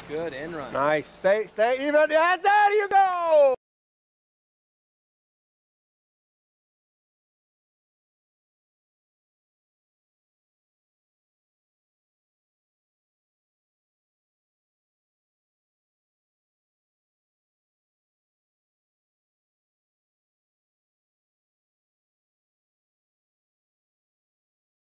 Good in run. Nice. Stay even. Yeah, there you go.